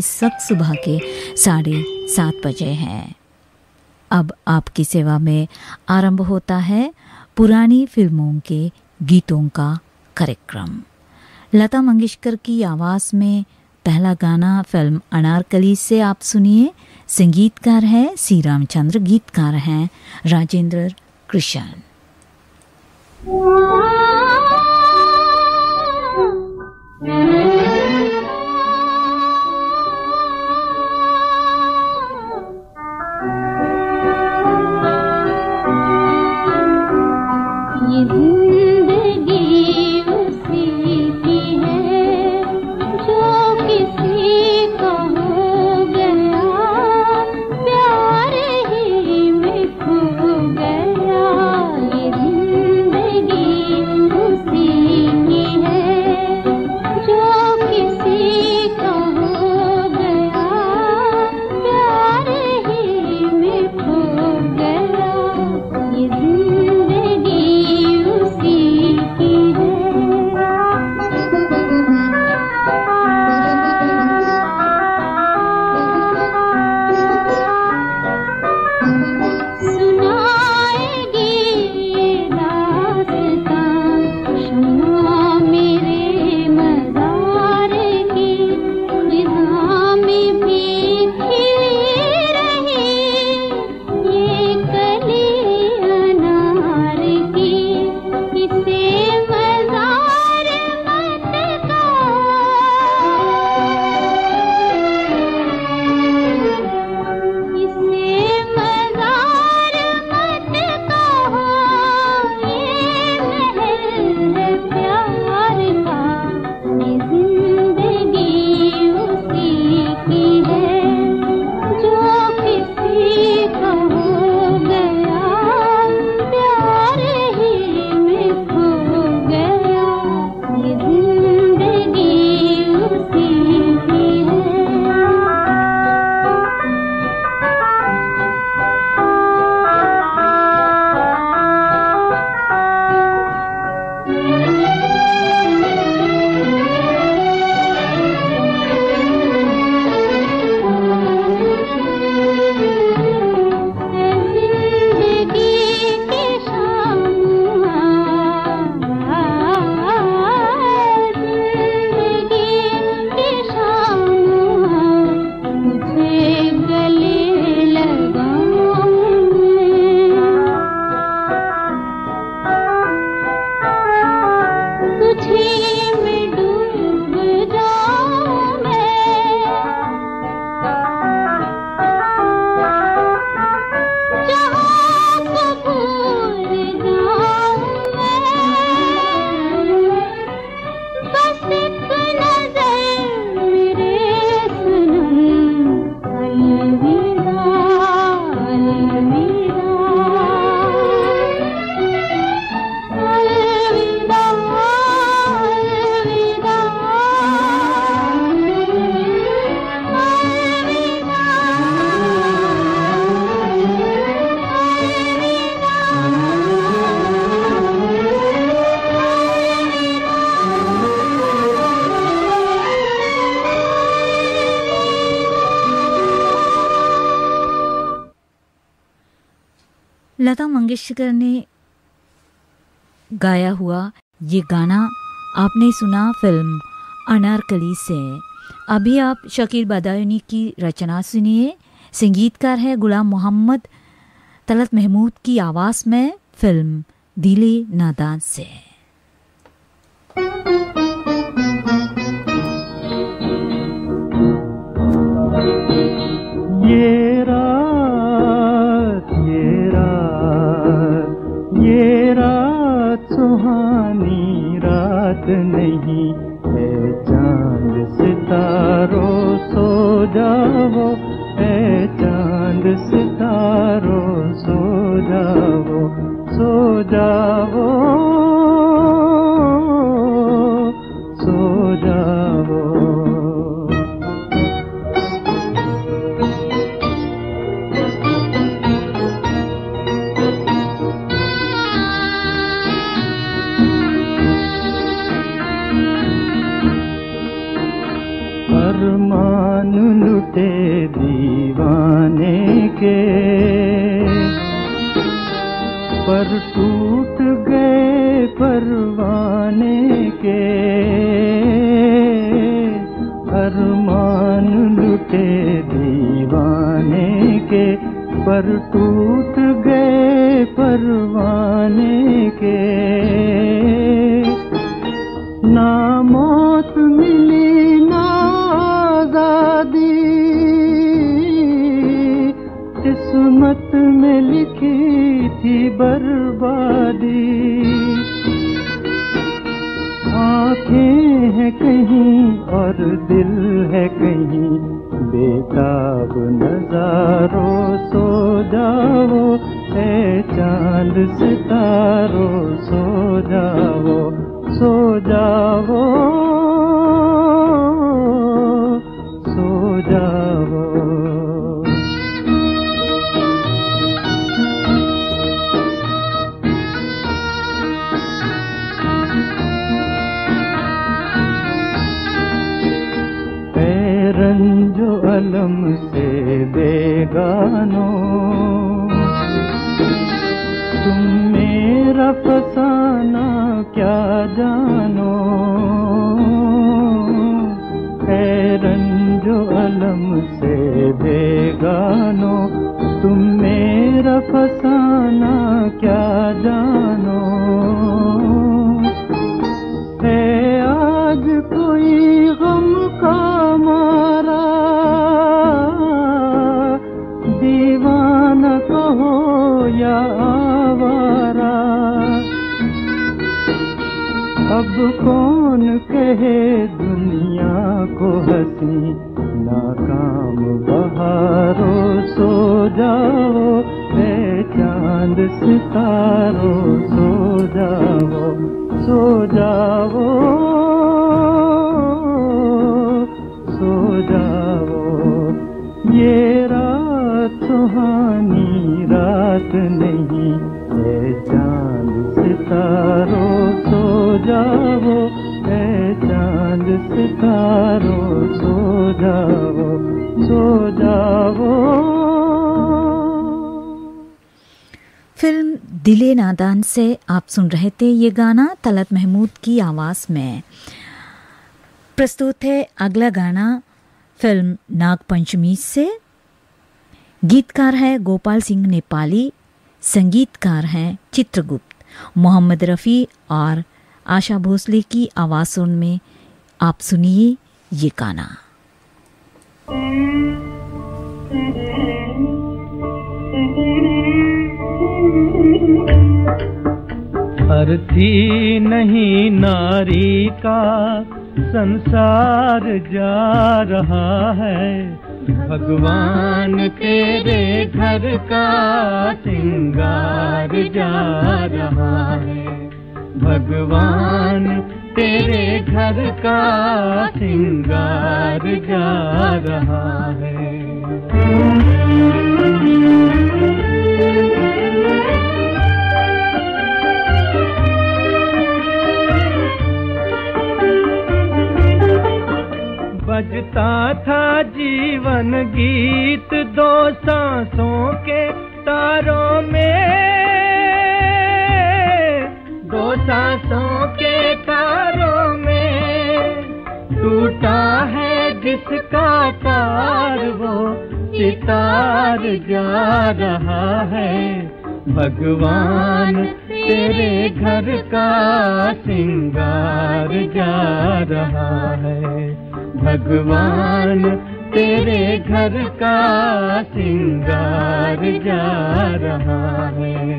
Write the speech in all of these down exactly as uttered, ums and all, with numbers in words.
इस वक्त सुबह के साढ़े सात बजे हैं। अब आपकी सेवा में आरंभ होता है पुरानी फिल्मों के गीतों का कार्यक्रम। लता मंगेशकर की आवाज़ में पहला गाना फिल्म अनारकली से आप सुनिए। संगीतकार है सी रामचंद्र, गीतकार हैं राजेंद्र कृष्ण। लता मंगेशकर ने गाया हुआ ये गाना आपने सुना फिल्म अनारकली से। अभी आप शकील बदायूनी की रचना सुनिए। संगीतकार है गुलाम मोहम्मद, तलत महमूद की आवाज़ में फिल्म दिले नादान से। ये रात ये रात ये रात सुहानी रात नहीं है, चांद सितारों सो जाओ, है चांद सितारों सो जाओ, सो जाओ, सो जाओ। अरमान के अरमान लुटे दीवाने के, पर टूट गए परवाने के। ना मौत मिली ना आजादी, किस्मत में लिखी थी बर्बादी। आँखें हैं कहीं और दिल है कहीं, बेताब नजारों सो जाओ, ऐ चांद सितारों सो जाओ, सो जाओ, सो जाओ। रंजो अलम से बेगानो, तुम मेरा फसाना क्या जानो। है रंजो अलम से बेगानो, तुम मेरा फसाना क्या जानो। है आज कोई गम का मारा, दीवाना कहो या आवारा। अब कौन कहे दुनिया को हंसी, नाकाम बहारों सो जाओ, ऐ चांद सितारों सो जाओ, सो जाओ, सो जाओ। ये रात सुहानी रात नहीं, ऐ चांद सितारों सो जाओ, ऐ चांद सितारों सो जाओ, सो जाओ। फिल्म दिले नादान से आप सुन रहे थे ये गाना तलत महमूद की आवाज़ में। प्रस्तुत है अगला गाना फिल्म नागपंचमी से। गीतकार है गोपाल सिंह नेपाली, संगीतकार हैं चित्रगुप्त। मोहम्मद रफ़ी और आशा भोसले की आवाज़ों में आप सुनिए ये गाना। अर्थी नहीं नारी का संसार जा रहा है, भगवान तेरे घर का सिंगार जा रहा है। भगवान तेरे घर का सिंगार जा रहा है। बजता था जीवन गीत दो सांसों के तारों में, दो सांसों के तारों में। टूटा है जिसका तार वो सितार जा रहा है। भगवान तेरे घर का सिंगार जा रहा है। भगवान तेरे घर का सिंगार जा रहा है।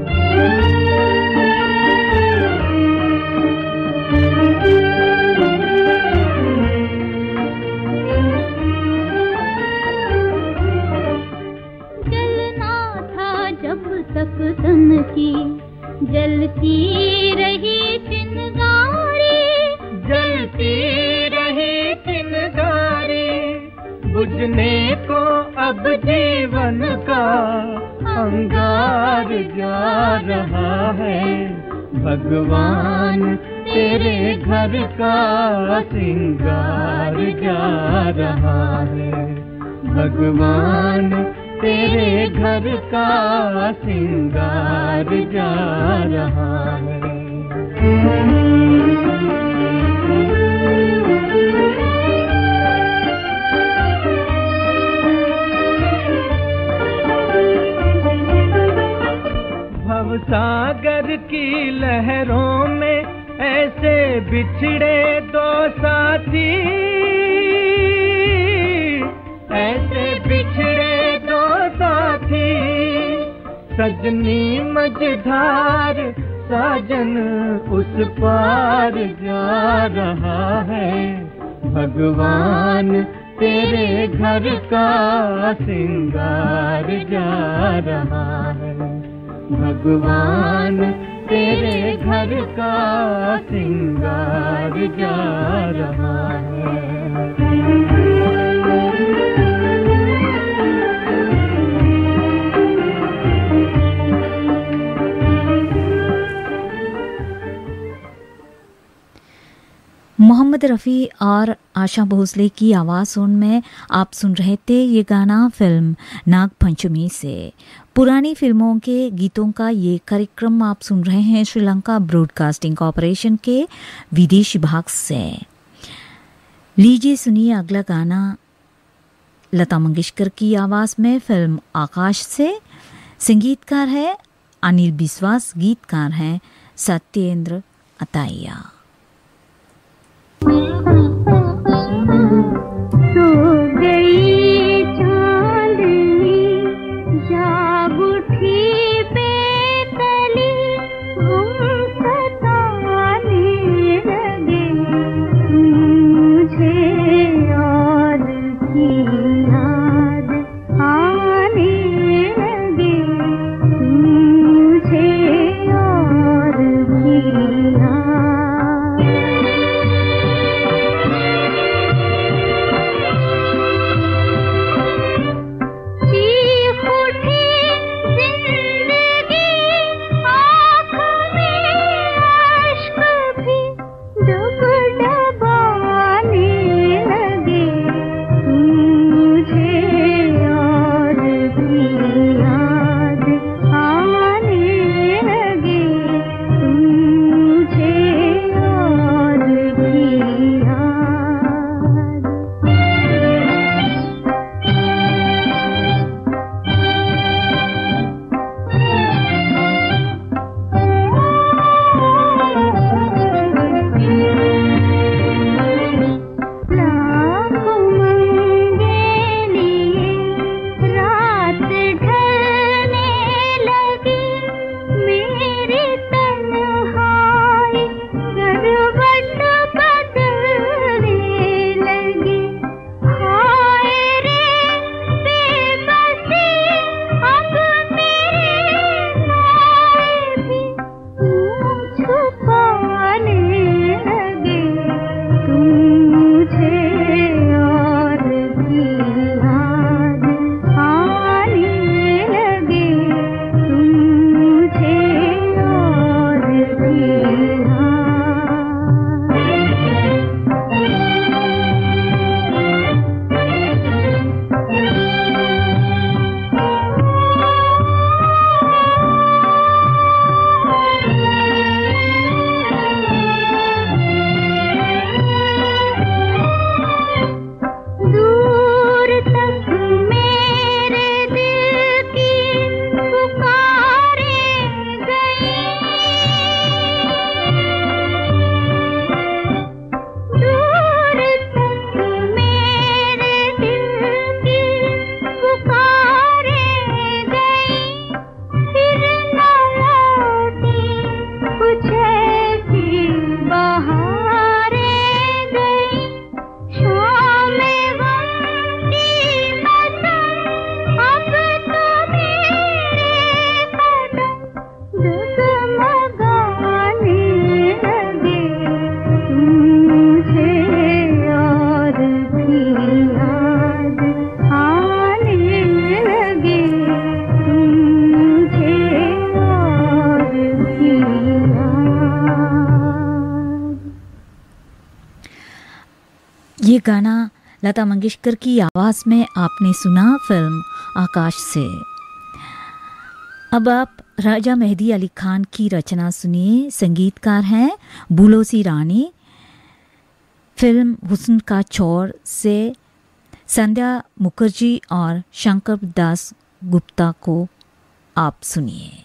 जलना था जब तक तन की, जलती रही चिंगारी, जलती बुझने को अब जीवन का अंगार जा रहा है। भगवान तेरे घर का सिंगार जा रहा है। भगवान तेरे घर का सिंगार जा रहा है। सागर की लहरों में ऐसे बिछड़े दो साथी, ऐसे बिछड़े दो साथी, सजनी मझधार साजन उस पार जा रहा है। भगवान तेरे घर का सिंगार जा रहा है। भगवान तेरे घर का सिंगार जा रहा है। मोहम्मद रफ़ी और आशा भोसले की आवाज़ में आप सुन रहे थे ये गाना फिल्म नाग पंचमी से। पुरानी फिल्मों के गीतों का ये कार्यक्रम आप सुन रहे हैं श्रीलंका ब्रॉडकास्टिंग कॉरपोरेशन के विदेश विभाग से। लीजिए सुनिए अगला गाना लता मंगेशकर की आवाज़ में फिल्म आकाश से। संगीतकार है अनिल बिस्वास, गीतकार हैं सत्येंद्र अताइया। सो गई चांदनी जाग उठी बेतली, हम सताने लगे मुझे और की याद आने लगे मुझे और की याद। ये गाना लता मंगेशकर की आवाज़ में आपने सुना फिल्म आकाश से। अब आप राजा मेहदी अली खान की रचना सुनिए। संगीतकार हैं बुलोसी रानी। फिल्म हुस्न का चौर से संध्या मुखर्जी और शंकर दास गुप्ता को आप सुनिए।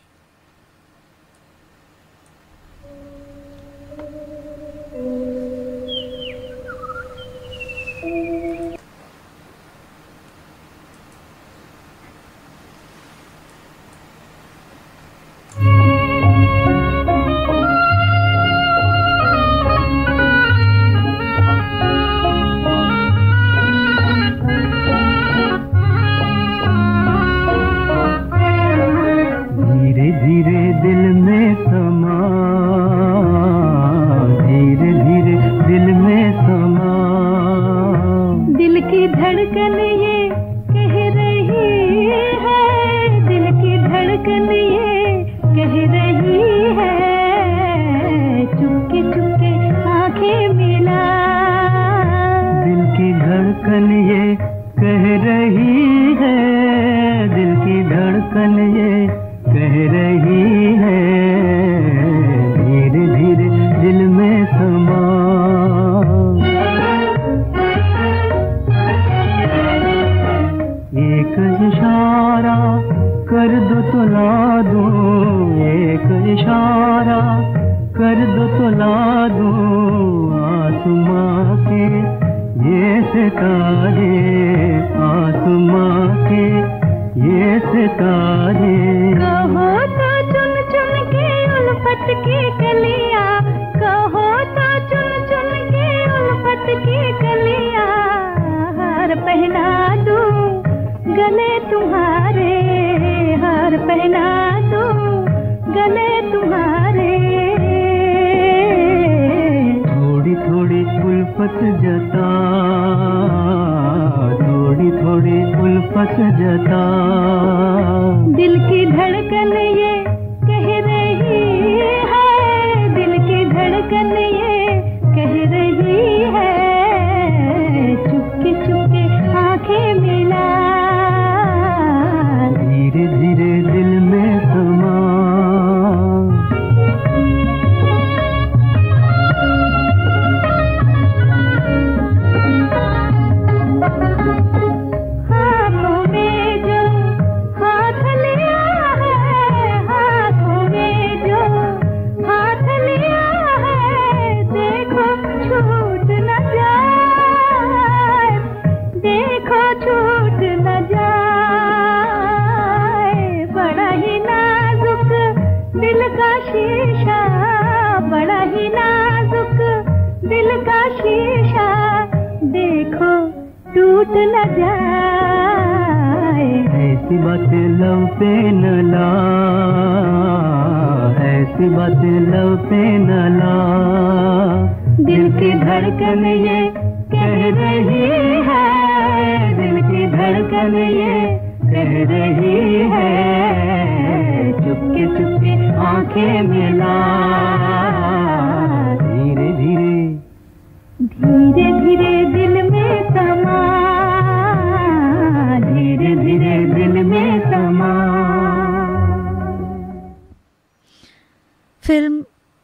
फिल्म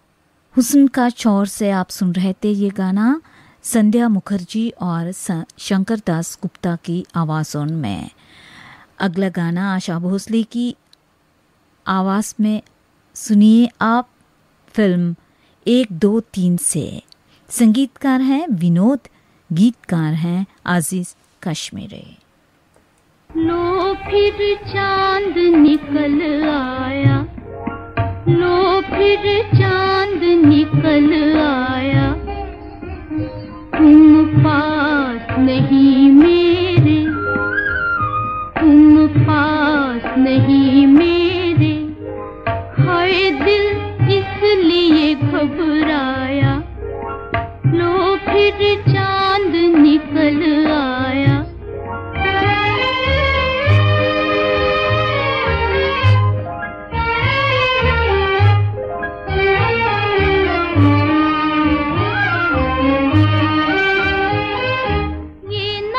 हुस्न का चौर से आप सुन रहे थे ये गाना संध्या मुखर्जी और शंकर दास गुप्ता की आवाज़ों में। अगला गाना आशा भोसले की आवाज़ में सुनिए आप। फिल्म एक दो तीन से। संगीतकार हैं विनोद, गीतकार हैं आजीज कश्मीरी। लो फिर चांद निकल आया, लो फिर चांद निकल आया, तुम पास नहीं मेरे, तुम पास नहीं मेरे, हाय दिल इसलिए घबराया, लो फिर चांद निकल आया। ये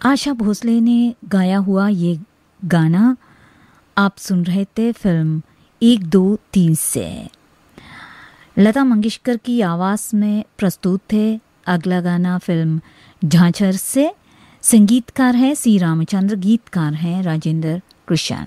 आशा भोसले ने गाया हुआ ये गाना आप सुन रहे थे फिल्म एक दो तीन से। लता मंगेशकर की आवाज़ में प्रस्तुत थे अगला गाना फिल्म झांझर से। संगीतकार हैं सी रामचंद्र, गीतकार हैं राजेंद्र कृष्ण।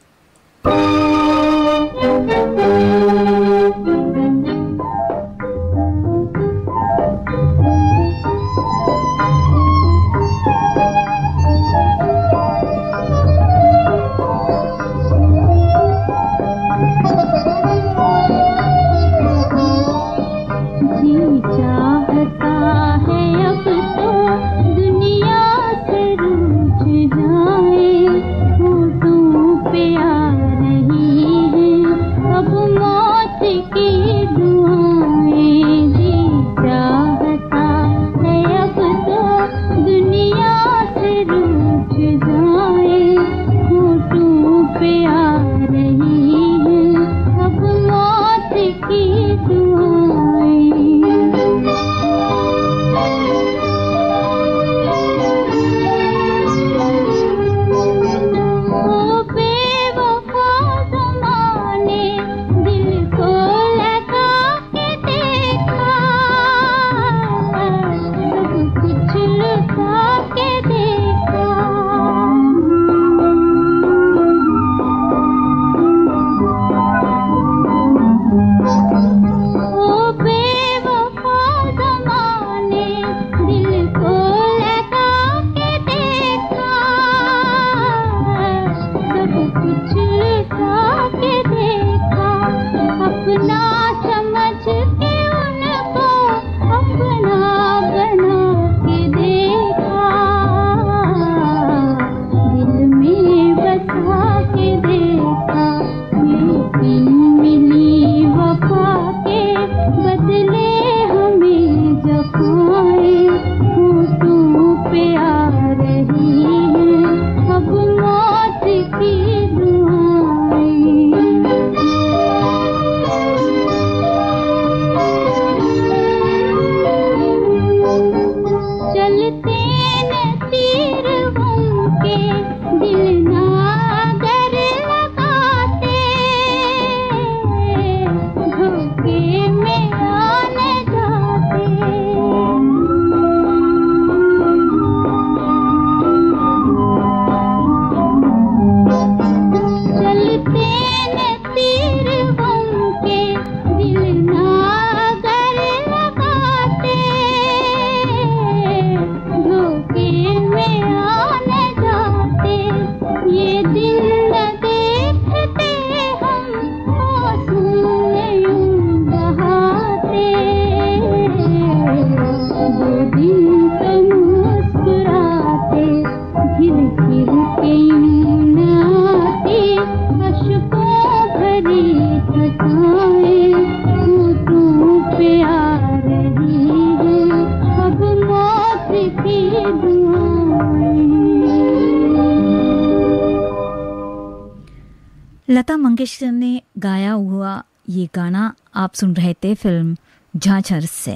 लता मंगेशकर ने गाया हुआ ये गाना आप सुन रहे थे फिल्म झांझर से।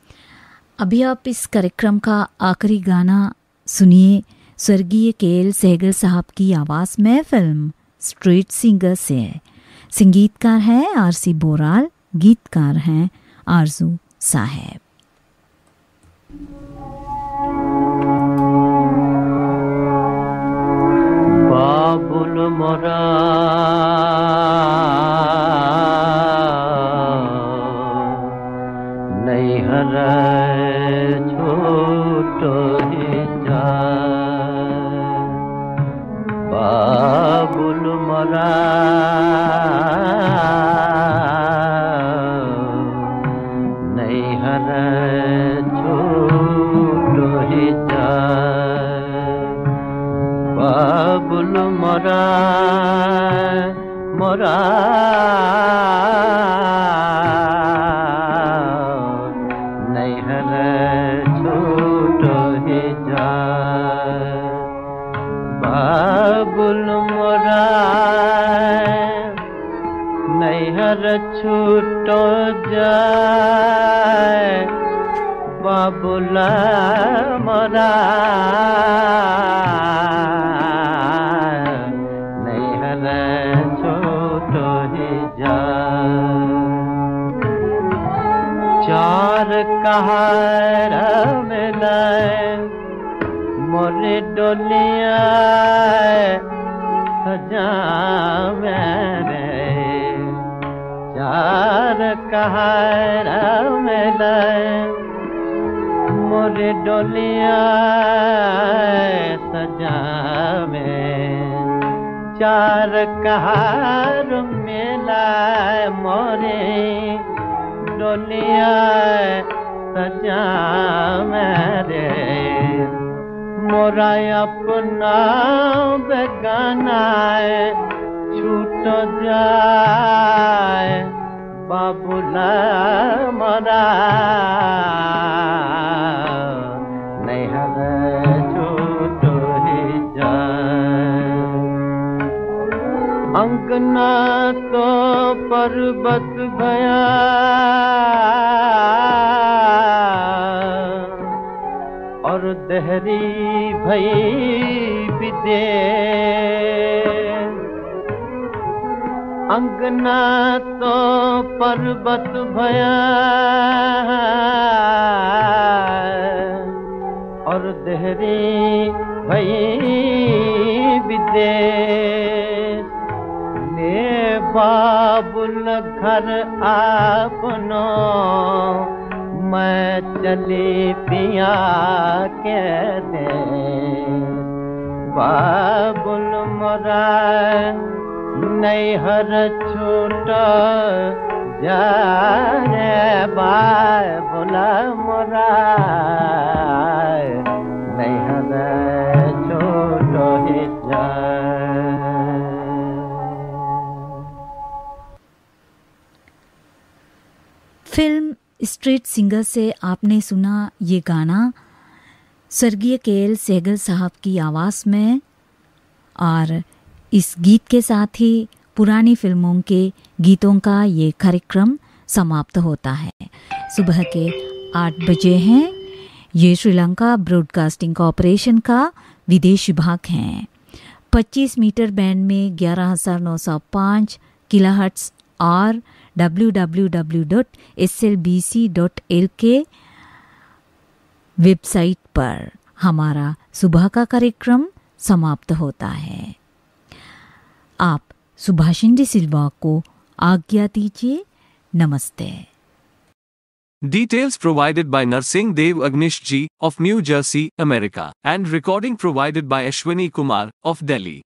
अभी आप इस कार्यक्रम का आखिरी गाना सुनिए स्वर्गीय के एल सहगल साहब की आवाज़ में फिल्म स्ट्रीट सिंगर से। संगीतकार हैं आर सी बोराल, गीतकार हैं आरजू साहब। बाबुल मोरा नहीं हरा छोटो ही जा बाबुल मोरा नहीं हरा छोटो ही जा बाबुल मोरा मोरा नैहर छूटो ही जा बाबुल मोरा नैहर छूटो जाए बाबुला मोरा नैहर छोटो ही जा चार कहार मिलाए मोरे डोलिया सजा मेरे चार कहार मिलाए मोरे डोलिया सजा में चार कहार मिलाए मोरे डोलिया सजा मेरे मोरा अपना बेगाना छूट जाए बाबुला मोरा नैहर छूट ही जाए अंगना तो पर्वत भया और दहरी भई विदे अंगना तो पर्वत भया और दहरी भई विदे ने बाबुल घर आपनो मैं चली पिया के दे बाबुल मोरा नैहर छूट जाए बाबुल मोरा नैहर छूट ही जाए। फिल्म स्ट्रीट सिंगर से आपने सुना ये गाना स्वर्गीय के एल सहगल साहब की आवाज़ में। और इस गीत के साथ ही पुरानी फिल्मों के गीतों का ये कार्यक्रम समाप्त होता है। सुबह के आठ बजे हैं। ये श्रीलंका ब्रॉडकास्टिंग कॉरपोरेशन का विदेश विभाग है। पच्चीस मीटर बैंड में ग्यारह हज़ार नौ सौ पाँच किलोहर्ट्ज़ और W W W dot S L B C dot L K website पर हमारा सुबह का कार्यक्रम समाप्त होता है। आप सुभाषिंद्र सिल्वा को आज्ञा दीजिए। नमस्ते। Details provided by Narsingh Dev Agnish Ji of New Jersey, America, and recording provided by Ashwini Kumar of Delhi.